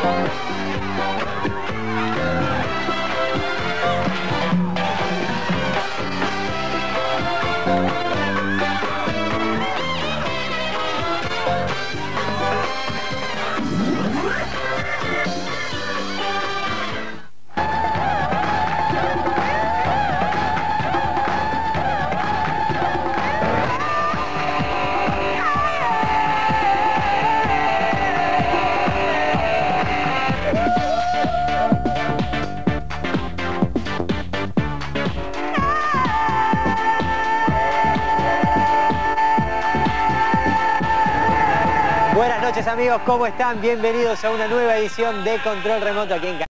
Buenas noches amigos, ¿cómo están? Bienvenidos a una nueva edición de Control Remoto aquí en Canal.